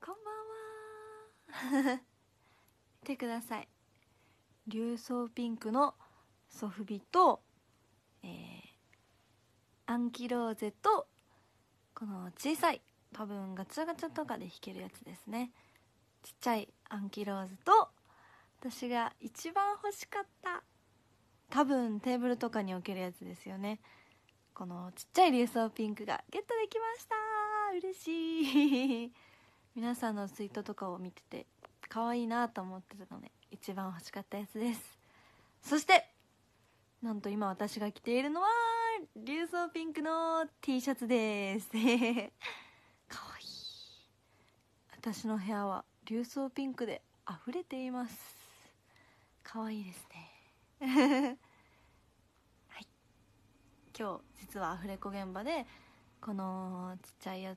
こんばんは見てください、琉装ピンクのソフビと、アンキローゼとこの小さい、多分ガチャガチャとかで弾けるやつですね。ちっちゃいアンキローズと、私が一番欲しかった、多分テーブルとかに置けるやつですよね。このちっちゃい琉装ピンクがゲットできました。嬉しい皆さんのツイートとかを見てて可愛いなと思ってたので一番欲しかったやつです。そしてなんと今私が着ているのは琉装ピンクの T シャツです可愛い。私の部屋は琉装ピンクで溢れています。可愛いですねはい、今日実はアフレコ現場でこのちっちゃいや